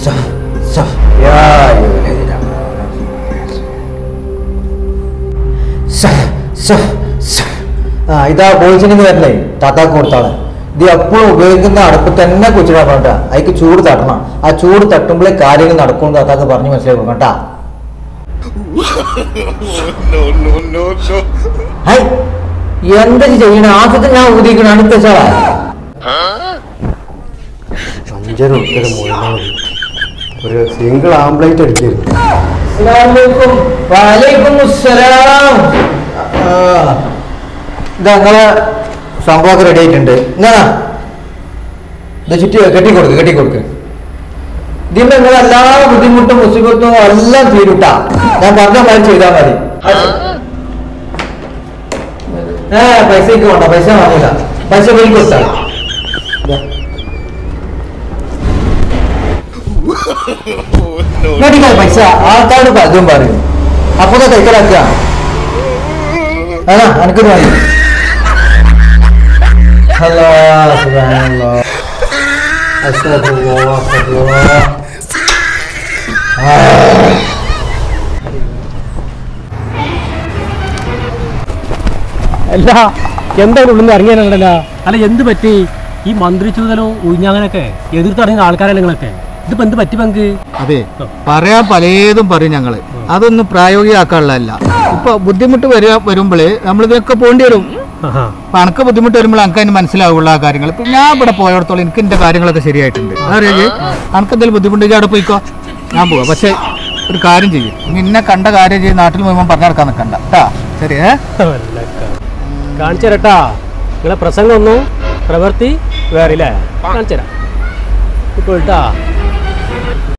ഇതാ പോയിച്ചിട്ട് വരണേ താത്താക്ക് കൊടുത്താണ്. ഇത് എപ്പോഴും ഉപയോഗിക്കുന്ന അടുപ്പ് തന്നെ കുച്ചിടാൻ പറഞ്ഞ അതിക്ക് ചൂട് തട്ടണം. ആ ചൂട് തട്ടുമ്പോഴേ കാര്യങ്ങൾ നടക്കും താത്താക്ക് പറഞ്ഞു മനസ്സിലാക്കും കേട്ടാ. എന്താ ചെയ്യണ ആദ്യത്തെ ഞാൻ ഊതിക്കണ അടുത്ത സാറാ 5 ഉറുപ്പിക ഒരു സിംഗിൾ ആംപ്ലേറ്റ് അടിക്കരുത്. ഇതങ്ങളെ സംഭവമൊക്കെ റെഡി ആയിട്ടുണ്ട്. എന്നാ ഇത് ചുറ്റി കെട്ടിക്കൊടുക്ക്. ഇതിന്റെ നിങ്ങൾ എല്ലാ ബുദ്ധിമുട്ടും മുസിബത്തും എല്ലാം തീരുട്ടാ. ഞാൻ പറഞ്ഞ കാര്യം ചെയ്താൽ മതി. പൈസക്ക് വേണ്ട, പൈസ വാങ്ങില്ല, പൈസ പോയി കൊടുത്താൽ പൈസ ആൾക്കാരോട് പലതും പറയും. അപ്പൊ കൈക്കലാക്കുക എനിക്കൊരു മതി. ഹലോ അല്ല എന്തായാലും ഉള്ളിൽ നിന്ന് ഇറങ്ങിയാലല്ല. അല്ല എന്ത് പറ്റി ഈ മന്ത്രിച്ചൂതലോ ഉഴിഞ്ഞാങ്ങനൊക്കെ എതിർത്തറിയുന്ന ആൾക്കാരല്ല നിങ്ങളൊക്കെ. ഇതിപ്പോ എന്ത് പറ്റി പങ്ക്? അതെ, പറയാൻ പലതും പറയും ഞങ്ങള്. അതൊന്നും പ്രായോഗികമാക്കാനുള്ളതല്ല. ഇപ്പൊ ബുദ്ധിമുട്ട് വരുമ്പോഴേ നമ്മളിതൊക്കെ പോകേണ്ടി വരും. അനക്ക് ബുദ്ധിമുട്ട് വരുമ്പോൾ എനിക്ക് അതിന് മനസ്സിലാവുള്ള ആ കാര്യങ്ങൾ. ഇപ്പൊ ഞാൻ ഇവിടെ പോയടത്തോളം എനിക്ക് എന്റെ കാര്യങ്ങളൊക്കെ ശരിയായിട്ടുണ്ട്. അറിയാം, അനക്ക് എന്തെങ്കിലും ബുദ്ധിമുട്ട് അവിടെ പോയിക്കോ, ഞാൻ പോവാം. പക്ഷെ ഒരു കാര്യം ചെയ്യും, ഇന്നെ കണ്ട കാര്യം ചെയ്ത് നാട്ടിൽ മുഴുവൻ പറഞ്ഞു നടക്കാൻ നിൽക്കണ്ട കേട്ടാ. ശരി, കാണിച്ചു തരട്ടാ. നിങ്ങളെ പ്രസംഗം ഒന്നും പ്രവൃത്തി വേറില്ലേ? കാണിച്ചു തരാം ഇപ്പോൾ കേട്ടാ.